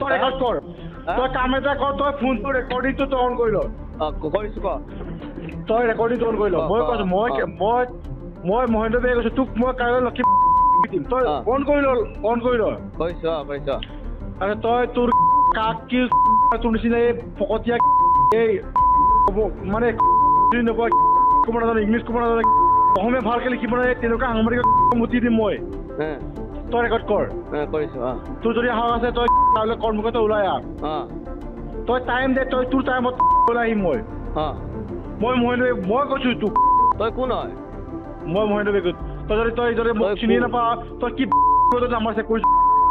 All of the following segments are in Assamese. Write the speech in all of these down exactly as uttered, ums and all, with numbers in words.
তই ৰেকৰ্ড কৰ তই কাম এটা কৰ তই ফোনটো ৰেকৰ্ডিংটো তই অন কৰি ল কৰিছো ক তই ৰেকৰ্ডিংটো অন কৰি ল মই কৈছো মই মই মই মহেন্দ্ৰ বেগ কৈছো তোক মই কাইলৈ লক্ষী দিম তই অন কৰি ল অন কৰি ল কৰিছো কৰিছো আৰে তই তোৰ কাক কি তোৰ নিচিনা এই ফকতীয়া এই মানে নকয় ক'ব নাজানো ইংলিছ ক'ব নাজানো অসমীয়া ভালকে লিখিব নাজানে তেনেকুৱা সাংবাদিকক মুতি দিম মই তই ৰেকৰ্ড কৰ কৰিছো তোৰ যদি সাহস আছে তই কাইলৈ কৰ্মকৰ্তা ওলাই আহ তই টাইম দে তই তোৰ টাইমত ওলাই আহিম মই মই মহেন্দ্ৰ মই কৈছো তোক তই কোন হয় মই মহেন্দ্ৰ বেগত তই যদি তই যদি মোক চিনি নাপাৱ তই কি নাম্বাৰ চেক কৰিছ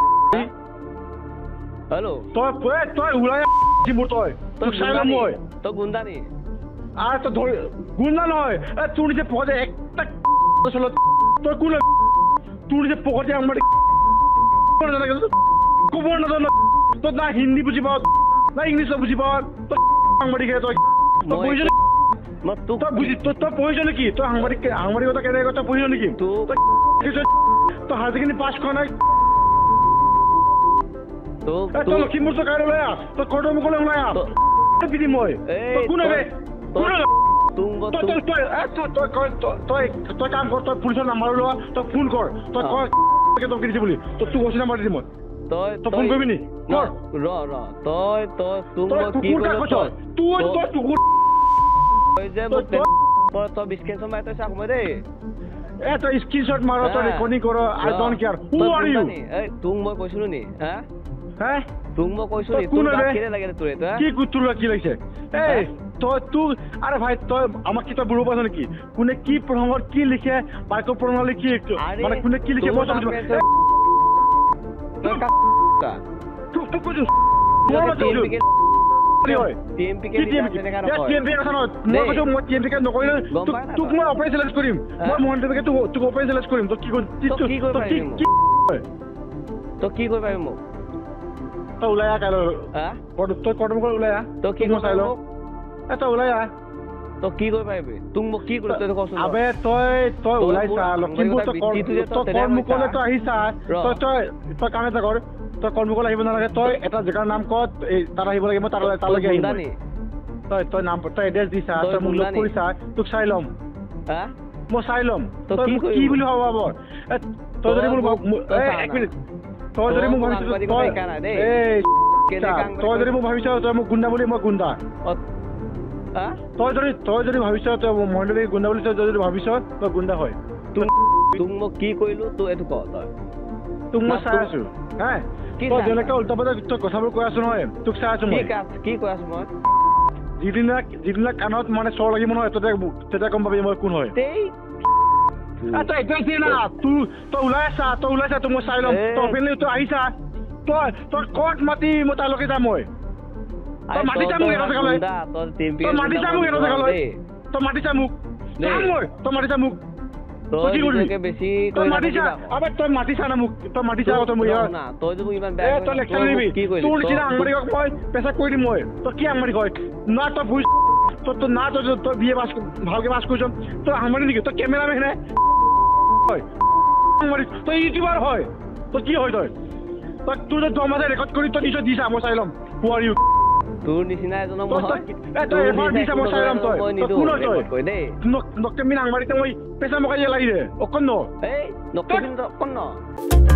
হেল্ল' তই তই ওলাই মোৰ তই তোক চাই ল'ম মই তই গুণ্ডা নি আর তো ধরে গুন্ডা নয় তোর নিজে পদে একটা তোর কোন তোর নিজে পকেটে আমার খবর না তোর না হিন্দি বুঝি পাও না ইংলিশ বুঝি পাও তোর সাংবাদিক তোর প্রয়োজন তোর বুঝি তোর তোর প্রয়োজন কি তোর সাংবাদিক সাংবাদিক কথা কেন কথা প্রয়োজন কি তো হায়ার সেকেন্ডারি পাস করা নাই তো তো লক্ষিমপুর তো কারো লয়া তো কত মুখলে লয়া বিধি মই তো কোন হবে তই কাম কৰ তই পুলিচৰ নাম্বাৰ লোৱা তই ফোন কৰ তই তই দিছে বুলি তই তোক অচি নাম্বাৰ দিম মই তই তই ফোন কৰিবি নি কৰ ৰ ৰ তই তই তোক কি কৈছ তুই তই টুকুৰ তই যে তই বিস্কেনছন মাৰি তই চাক মই দেই এ তই স্ক্ৰীনশ্বট মাৰ তই ৰেকৰ্ডিং কৰ I don't care who are you এই তোক মই কৈছিলো নি হা হা তোক মই কৈছো নি তোক কেনে লাগে তোৰ এটা কি কুতুৰ কি লাগিছে এই তই তোক আরে ভাই তই আমাক কি তই বুড়ো পাইছ নেকি কোনে কি প্ৰসংগত কি লিখে বাইকৰ প্ৰণালী কি মানে কোনে কি লিখে মই জানো তোক তোক কৈছো মই টিএমপি টিএমপি টিএমপি কথা নহয় মই কৈছো মই টিএমপি কে নকৰিলে তোক মই অপাৰেশ্যন চেলেঞ্জ কৰিম মই মহেন্দ্ৰ বেগে তোক তোক অপাৰেশ্যন চেলেঞ্জ কৰিম তই কি কি কৰিব পাৰিম তই কি কৰিব পাৰিম মোক তই ওলাই আহ কাইলৈ তই কৰ্ম কৰি ওলাই আহ তই কি চাই ল এটা ওলাই আহ তই কি কৰিব পাৰিবি তোক মোক কি কৰি তই কচোন আবে তই তই ওলাইছা লক্ষিমপুৰ তই কৰ্মকলে তই আহিছা তই তই তই কাম এটা কৰ তই কৰ্মকলে আহিব নালাগে তই এটা জেগাৰ নাম কত তাত আহিব লাগিব তাৰ তালৈকে আহিম তই তই নাম তই এড্ৰেছ দিছা তই মোক লগ কৰিছা তোক চাই ল'ম মই চাই ল'ম তই মোক কি বুলি ভাব তই যদি মোৰ এক মিনিট তই যদি মোক ভাবিছ তই যদি মোক ভাবিছ তই মোক গুণ্ডা বুলি মই গুণ্ডা তই যদি তই যদি ভাবিছ তই মহেন্দ্ৰ বেগ গুণ্ডা বুলি তই যদি ভাবিছ তই গুণ্ডা হয় তোক মই কি কৰিলো তই এইটো ক তই তোক মই চাই আছো হা তই যেনেকে উল্টা পাল্টা তই কথাবোৰ কৈ আছো নহয় তোক চাই আছো মই কি কৈ আছো মই যিদিনা যিদিনা কাণত মানে চৰ লাগিব নহয় তেতিয়া তেতিয়া গম পাবি মই কোন হয় তই এতিয়া চিনি না তোৰ তই ওলাই আছা তই ওলাইছা তোক মই চাই ল'ম তই অপেনলি তই আহিছা তই তই কত মাতি মই তালৈকে যাম মই তই মাতিছা মোক এটা জেগালৈ তই মাতিছা মোক এটা জেগালৈ তই মাতিছা মোক মই তই মাতিছা মোক তই কি কৰিবি বেছি তই মাতিছা আবে তই মাতিছা না মোক তই মাতিছা তই মোক না তই যে মোক ইমান বেয়া তই লেকচাৰ দিবি তোৰ নিচিনা সাংবাদিকক মই পেচা কৰি দিম মই তই কি সাংবাদিক হয় না তই বুজ তই তই না তই তই বি এ পাছ ভালকে পাছ কৰিছ তই সাংবাদিক নেকি তই কেমেৰামেন নে হয় সাংবাদিক তই ইউটিউবাৰ হয় তই কি হয় তই তই তোৰ যে দম আছে ৰেকৰ্ড কৰি তই নিশ্চয় দিছা মই চাই ল'ম হু আৰ ইউ তোৰ নিচিনা এজনক মই তই এবাৰ দিছা মই চাই ল'ম তই কোন হয় তই দেই নকমিন সাংবাদিক মই পেচা মকাই লাগি দে অকণ ন এই নকমিন অকণ ন